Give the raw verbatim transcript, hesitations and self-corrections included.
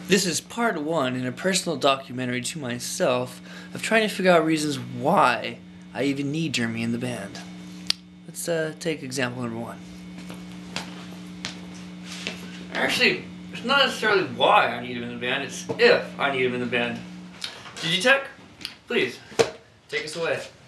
This is part one in a personal documentary to myself of trying to figure out reasons why I even need Jeremy in the band. Let's uh, take example number one. Actually, it's not necessarily why I need him in the band, it's if I need him in the band. Digitech, please, take us away.